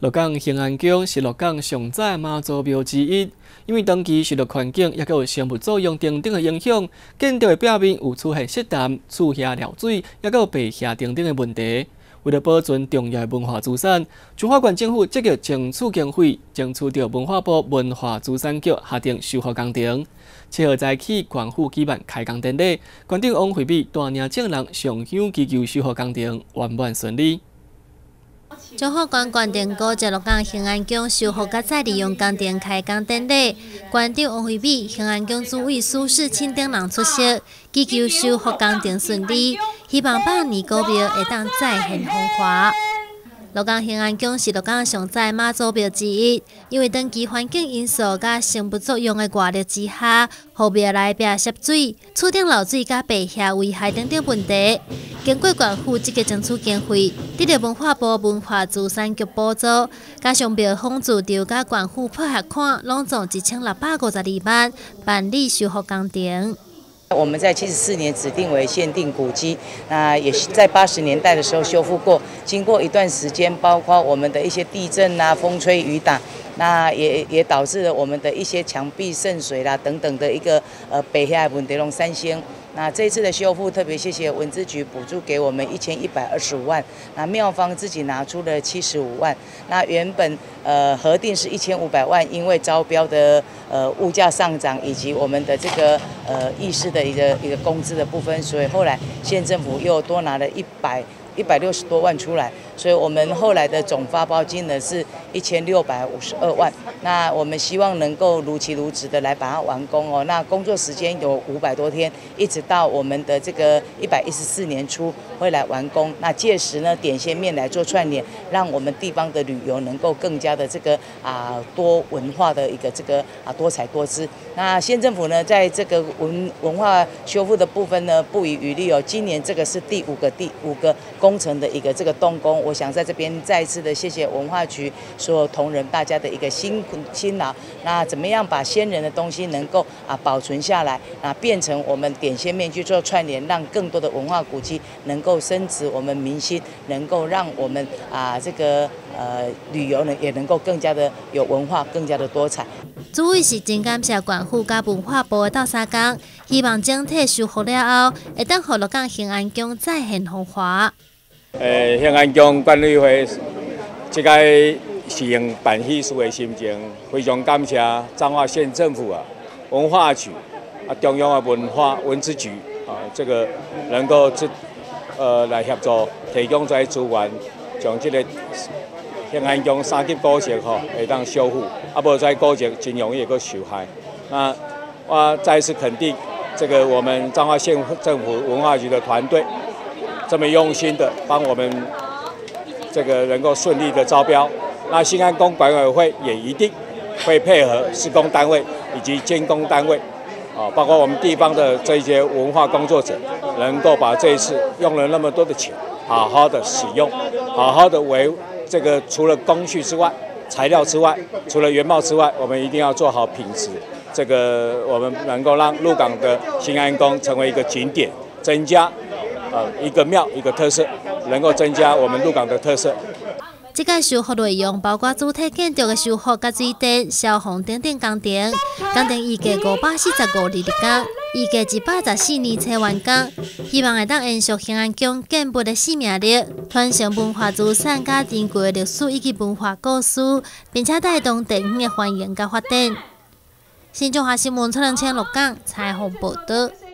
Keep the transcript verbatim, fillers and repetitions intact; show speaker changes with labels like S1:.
S1: 鹿港兴安宫是鹿港上早妈祖庙之一，因为长期受到环境也有生物作用等等的影响，建筑的表面有出现湿淡、厝下漏水，也有白下等等的问题。为了保存重要的文化资产，彰化县政府积极争取经费，争取到文化部文化资产局下定修复工程。七号早起，县府举办开工典礼，县长王惠美带领众人上香祈求修复工程圆满顺利。
S2: 彰化县县长高捷鹿港兴安宫修复甲再利用工程开工典礼，县长王惠美、兴安宫主委苏世清等人出席，祈求修复工程顺利，希望百年古庙会当再现风华。鹿港兴安宫是鹿港上早妈祖庙之一，因为长期环境因素甲生物作用的外力之下，后庙内壁涉水、厝顶漏水甲白下危害等等问题。 经过县府积极争取经费，得到文化部文化资产局补助，加上庙方自筹甲县府配合款，拢总一千六百五十二万办理修复工程。
S3: 我们在七十四年指定为限定古迹，那也是在八十年代的时候修复过。经过一段时间，包括我们的一些地震啊、风吹雨打，那也也导致了我们的一些墙壁渗水啦等等的一个呃北下问题拢三星。 那这一次的修复，特别谢谢文资局补助给我们一千一百二十五万，那庙方自己拿出了七十五万。那原本呃核定是一千五百万，因为招标的呃物价上涨以及我们的这个呃议事的一个一个工资的部分，所以后来县政府又多拿了一百。 一百六十多万出来，所以我们后来的总发包金额是一千六百五十二万。那我们希望能够如期如职的来把它完工哦。那工作时间有五百多天，一直到我们的这个一百一十四年初会来完工。那届时呢，点线面来做串联，让我们地方的旅游能够更加的这个啊多文化的一个这个啊多彩多姿。那县政府呢，在这个文文化修复的部分呢，不遗余力哦。今年这个是第五个第五个。 工程的一个这个动工，我想在这边再次的谢谢文化局所有同仁大家的一个辛苦辛劳。那怎么样把先人的东西能够啊保存下来，啊变成我们点线面去做串联，让更多的文化古迹能够深植我们民心，能够让我们啊这个呃旅游呢也能够更加的有文化，更加的多彩。
S2: 主委是真感谢县府甲文化部的斗相共，希望整体修复了后，会当让鹿港兴安宫再现风华。
S4: 诶，兴安宫管理会这个是用办喜事的心情，非常感谢彰化县政府啊、文化局啊、中央的文化文资局啊，这个能够这呃来协助提供这些资源，将这个兴安宫三级古迹吼会当修复，啊，无在古迹真容易个受害。那我再次肯定这个我们彰化县政府文化局的团队。 这么用心的帮我们这个能够顺利的招标，那兴安宫管委会也一定会配合施工单位以及监工单位，啊，包括我们地方的这些文化工作者，能够把这一次用了那么多的钱，好好的使用，好好的为这个除了工序之外，材料之外，除了原貌之外，我们一定要做好品质，这个我们能够让鹿港的兴安宫成为一个景点，增加。 呃，一个庙一个特色，能够增加我们鹿港的特色。
S2: 这个修复内容包括主体建筑的修复、甲水电、消防等等工程。工程预计五百四十五日的工，预计一百十四年才完工。希望会当延续兴安宫建筑的生命力，传承文化资产、甲珍贵的历史以及文化故事，并且带动地方的繁荣甲发展。新中华新闻蔡良清鹿港采访报道。